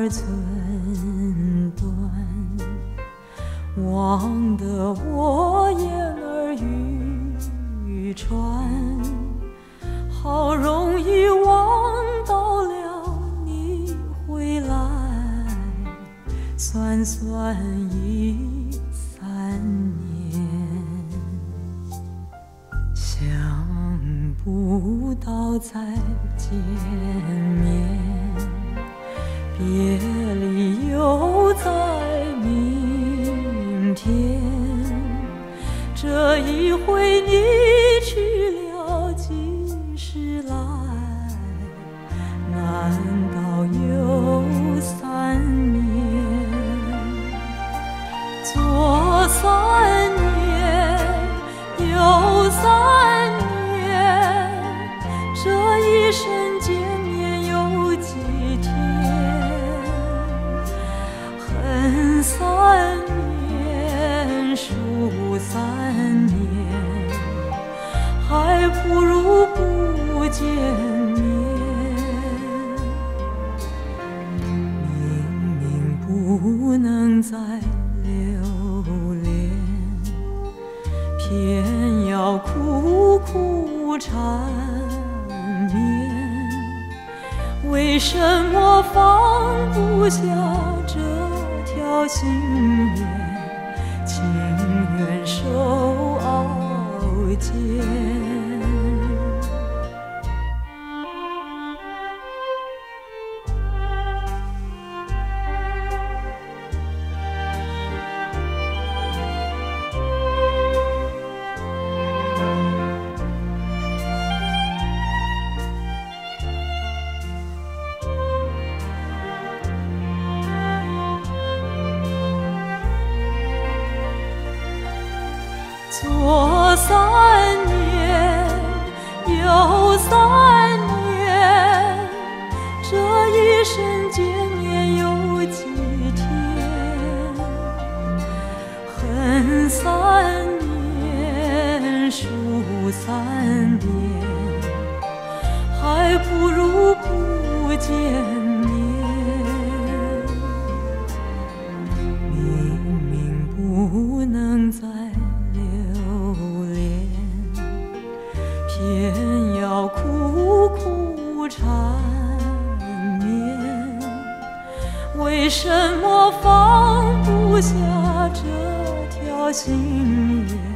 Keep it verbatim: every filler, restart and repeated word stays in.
儿寸断，忘得我言儿欲穿，好容易望到了你回来，算算已三年，想不到再见面，别离又在明天。这一回你去了几时来？难道有三年？左三年，右三年，这一生见面有几天？恨三年，数三年，还不如不见面。明明不能再留恋，偏要苦苦缠绵，为什么放不下这条心愿？情愿受熬煎。左三年，右三年，这一生见面有几天？恨三年，数三年，还不如不见面。明明不能再留恋，偏要苦苦缠绵，为什么放不下这条心愿？